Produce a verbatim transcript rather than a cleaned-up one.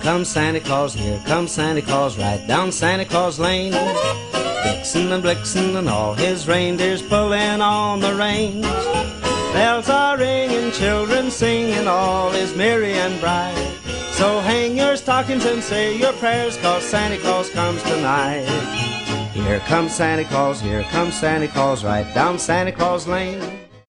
comes Santa Claus, here comes Santa Claus, right down Santa Claus Lane. Vixen and Blixen and all his reindeers pulling on the reins. Bells are ringing, children singing, all is merry and bright. So hang your stockings and say your prayers, 'cause Santa Claus comes tonight. Here comes Santa Claus, here comes Santa Claus, right down Santa Claus Lane.